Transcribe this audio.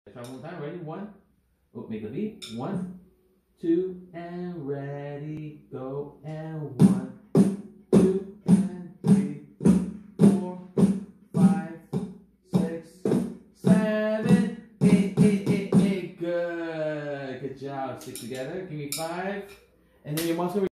Try one more time. Ready? One. Oh, make a beat. 1, 2, and ready, go. And 1, 2, and 3, 4, 5, 6, 7, 8, 8, 8, 8. Good. Good job. Stick together. Give me 5. And then your muscle.